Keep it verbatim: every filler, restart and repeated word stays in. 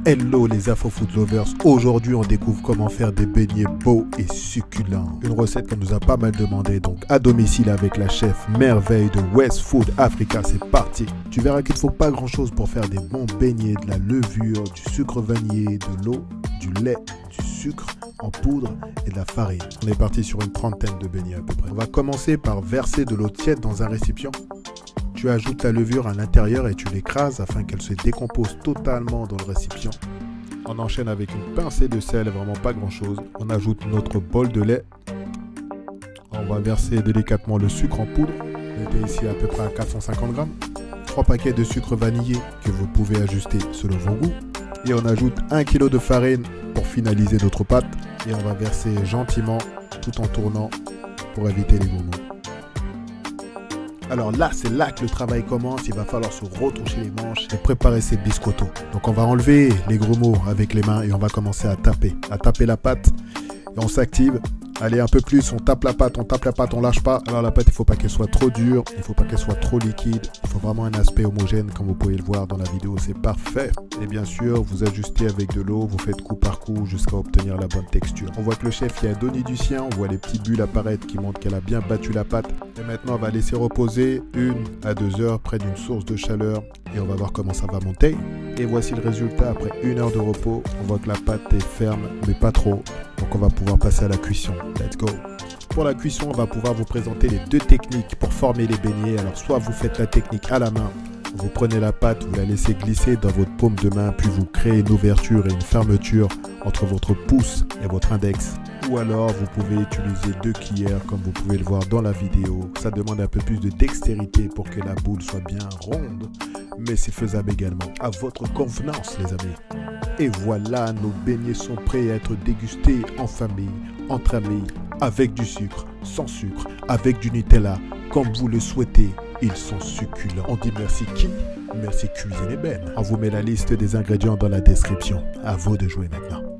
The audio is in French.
Hello les Afro Food Lovers, aujourd'hui on découvre comment faire des beignets beaux et succulents. Une recette qu'on nous a pas mal demandé, donc à domicile avec la chef merveille de West Food Africa, c'est parti. Tu verras qu'il ne faut pas grand chose pour faire des bons beignets, de la levure, du sucre vanillé, de l'eau, du lait, du sucre en poudre et de la farine. On est parti sur une trentaine de beignets à peu près. On va commencer par verser de l'eau tiède dans un récipient. Tu ajoutes la levure à l'intérieur et tu l'écrases afin qu'elle se décompose totalement dans le récipient. On enchaîne avec une pincée de sel, vraiment pas grand chose. On ajoute notre bol de lait. On va verser délicatement le sucre en poudre. On était ici à peu près à quatre cent cinquante grammes. trois paquets de sucre vanillé que vous pouvez ajuster selon vos goûts. Et on ajoute un kilo de farine pour finaliser notre pâte. Et on va verser gentiment tout en tournant pour éviter les gourmands. Alors là, c'est là que le travail commence. Il va falloir se retroucher les manches et préparer ces biscottos. Donc on va enlever les grumeaux avec les mains et on va commencer à taper. À taper la pâte et on s'active. Allez, un peu plus, on tape la pâte, on tape la pâte, on lâche pas. Alors la pâte, il ne faut pas qu'elle soit trop dure, il ne faut pas qu'elle soit trop liquide. Il faut vraiment un aspect homogène, comme vous pouvez le voir dans la vidéo, c'est parfait. Et bien sûr, vous ajustez avec de l'eau, vous faites coup par coup jusqu'à obtenir la bonne texture. On voit que le chef y a donné du sien, on voit les petits bulles apparaître qui montrent qu'elle a bien battu la pâte. Et maintenant, on va laisser reposer une à deux heures près d'une source de chaleur et on va voir comment ça va monter. Et voici le résultat après une heure de repos. On voit que la pâte est ferme, mais pas trop. Donc on va pouvoir passer à la cuisson. Let's go! Pour la cuisson, on va pouvoir vous présenter les deux techniques pour former les beignets. Alors soit vous faites la technique à la main, vous prenez la pâte, vous la laissez glisser dans votre paume de main, puis vous créez une ouverture et une fermeture entre votre pouce et votre index. Ou alors vous pouvez utiliser deux cuillères comme vous pouvez le voir dans la vidéo. Ça demande un peu plus de dextérité pour que la boule soit bien ronde, mais c'est faisable également à votre convenance les amis. Et voilà, nos beignets sont prêts à être dégustés en famille, entre amis, avec du sucre, sans sucre, avec du Nutella, comme vous le souhaitez. Ils sont succulents. On dit merci qui? Merci Cuisine Ébène. On vous met la liste des ingrédients dans la description. À vous de jouer maintenant.